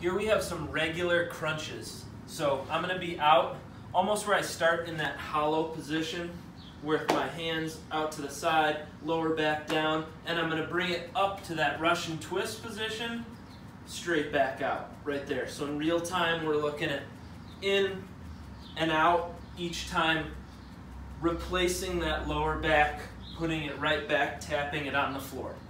Here we have some regular crunches. So I'm going to be out almost where I start in that hollow position with my hands out to the side, lower back down, and I'm going to bring it up to that Russian twist position, straight back out, right there. So in real time, we're looking at in and out each time, replacing that lower back, putting it right back, tapping it on the floor.